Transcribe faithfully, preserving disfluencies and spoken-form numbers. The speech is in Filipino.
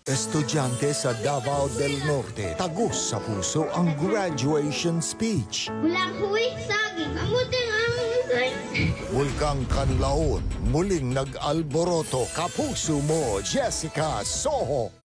Estudyante sa Davao del Norte, Tagos sa Puso ang graduation speech. Walang huwi, saging, amutin ang Bulkang, Kanlaon, muling nag-alburoto. Kapuso mo, Jessica, SOHO.